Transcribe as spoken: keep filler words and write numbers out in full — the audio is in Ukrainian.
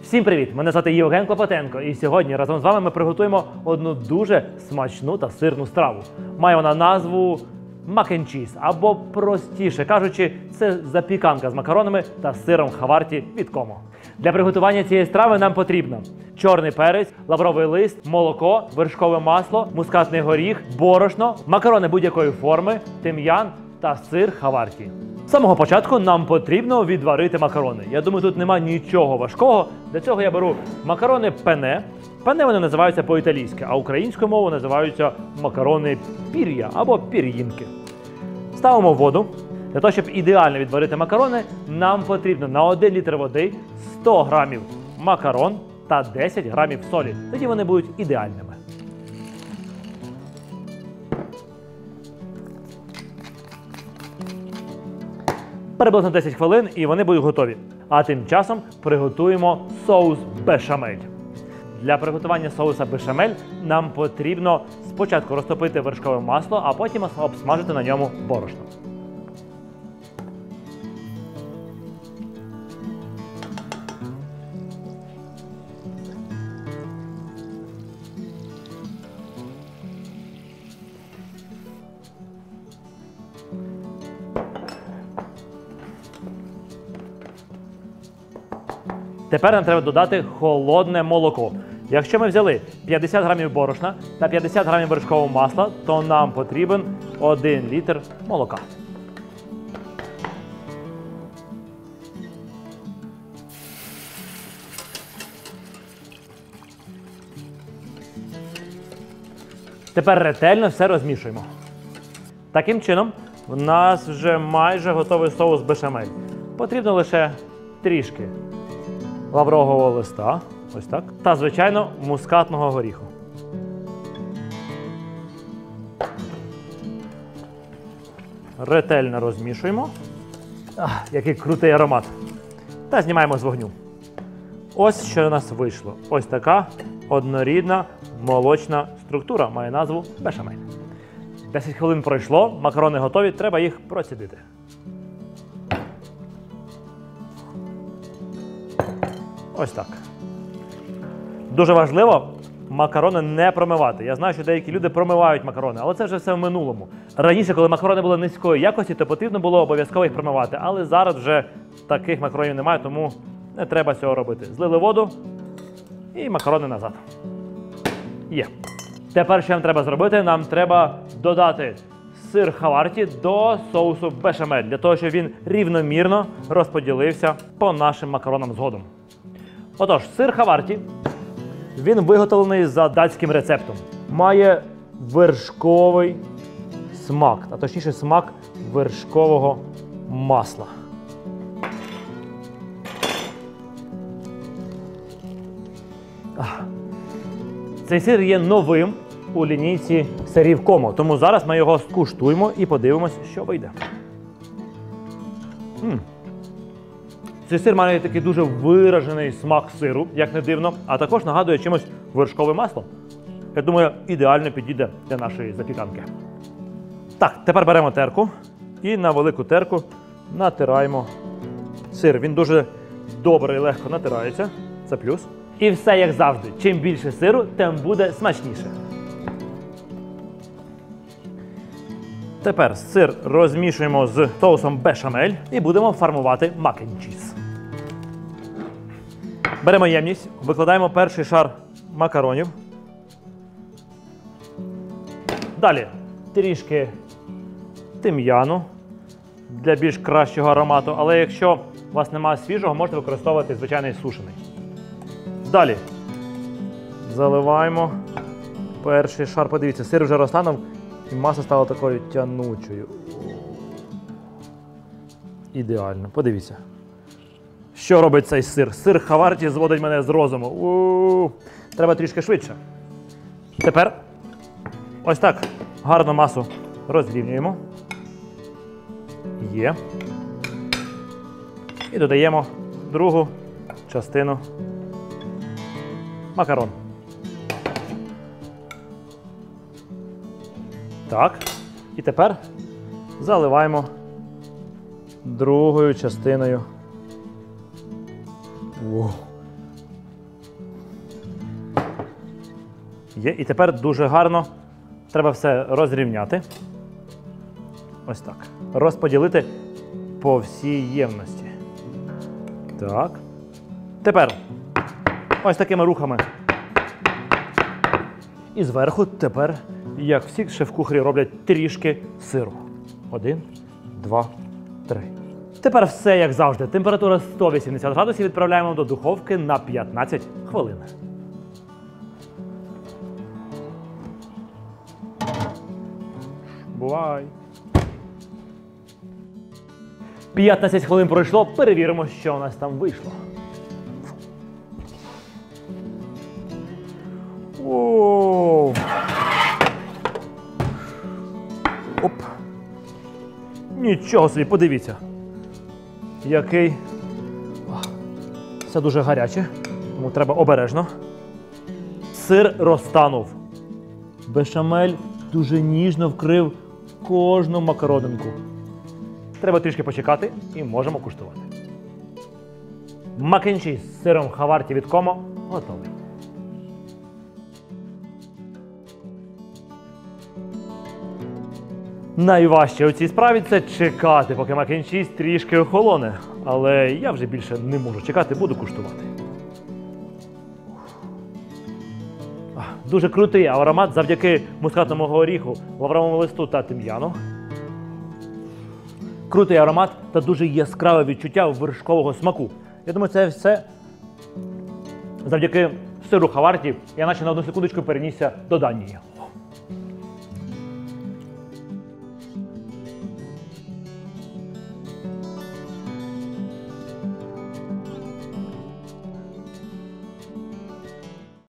Всім привіт! Мене звати Євген Клопотенко, і сьогодні разом з вами ми приготуємо одну дуже смачну та сирну страву. Має вона назву Mac and Cheese, або, простіше кажучи, це запіканка з макаронами та сиром хаварті від Como. Для приготування цієї страви нам потрібно чорний перець, лавровий лист, молоко, вершкове масло, мускатний горіх, борошно, макарони будь-якої форми, тим'ян та сир хаварті. З самого початку нам потрібно відварити макарони. Я думаю, тут нема нічого важкого. Для цього я беру макарони пене. Пене вони називаються по-італійськи, а українською мовою називаються макарони пір'я або пір'їнки. Ставимо воду. Для того, щоб ідеально відварити макарони, нам потрібно на один літр води сто грамів макарон та десять грамів солі. Тоді вони будуть ідеальними. Приблизно десять хвилин і вони будуть готові. А тим часом приготуємо соус бешамель. Для приготування соуса бешамель нам потрібно спочатку розтопити вершкове масло, а потім обсмажити на ньому борошно. Тепер нам треба додати холодне молоко. Якщо ми взяли п'ятдесят грамів борошна та п'ятдесят грамів вершкового масла, то нам потрібен один літр молока. Тепер ретельно все розмішуємо. Таким чином, в нас вже майже готовий соус бешамель. Потрібно лише трішки лаврового листа, ось так, та, звичайно, мускатного горіху. Ретельно розмішуємо. Ах, який крутий аромат. Та знімаємо з вогню. Ось що у нас вийшло. Ось така однорідна молочна структура має назву бешамель. десять хвилин пройшло, макарони готові, треба їх процідити. Ось так. Дуже важливо макарони не промивати. Я знаю, що деякі люди промивають макарони, але це вже все в минулому. Раніше, коли макарони були низької якості, то потрібно було обов'язково їх промивати. Але зараз вже таких макаронів немає, тому не треба цього робити. Злили воду і макарони назад. Є. Тепер що нам треба зробити? Нам треба додати сир хаварті до соусу бешамель, для того, щоб він рівномірно розподілився по нашим макаронам згодом. Отож, сир хаварті, він виготовлений за датським рецептом. Має вершковий смак, а точніше смак вершкового масла. Цей сир є новим у лінійці сирів Como, тому зараз ми його скуштуємо і подивимось, що вийде. М. Цей сир має такий дуже виражений смак сиру, як не дивно, а також нагадує чимось вершкове масло. Я думаю, ідеально підійде для нашої запіканки. Так, тепер беремо терку і на велику терку натираємо сир. Він дуже добре і легко натирається, це плюс. І все як завжди, чим більше сиру, тим буде смачніше. Тепер сир розмішуємо з соусом бешамель і будемо формувати Mac and Cheese. Беремо ємність, викладаємо перший шар макаронів. Далі трішки тим'яну для більш кращого аромату, але якщо у вас немає свіжого, можете використовувати звичайний сушений. Далі заливаємо перший шар. Подивіться, сир вже розтанув і маса стала такою тянучою. Ідеально. Подивіться. Що робить цей сир? Сир хаварті зводить мене з розуму. У-у-у. Треба трішки швидше. Тепер ось так гарну масу розрівнюємо. Є. І додаємо другу частину макарон. Так. І тепер заливаємо другою частиною. О, Є. І тепер дуже гарно треба все розрівняти. Ось так. Розподілити по всій ємності. Так. Тепер ось такими рухами. І зверху тепер, як всі шеф-кухарі роблять, трішки сиру. Один, два, три. Тепер все як завжди. Температура сто вісімдесят градусів, відправляємо до духовки на п'ятнадцять хвилин. Бувай! п'ятнадцять хвилин пройшло, перевіримо, що у нас там вийшло. Оу! Оп! Нічого собі, подивіться. Який... Все дуже гаряче, тому треба обережно. Сир розтанув. Бешамель дуже ніжно вкрив кожну макаронинку. Треба трішки почекати і можемо куштувати. Мак-н-чіз з сиром Хаварті від Комо готовий. Найважче у цій справі – це чекати, поки мак-н-чіз трішки охолоне. Але я вже більше не можу чекати, буду куштувати. Дуже крутий аромат завдяки мускатному горіху, лавровому листу та тим'яну. Крутий аромат та дуже яскраве відчуття вершкового смаку. Я думаю, це все завдяки сиру Хаварті. Я наче на одну секундочку перенісся до Данії.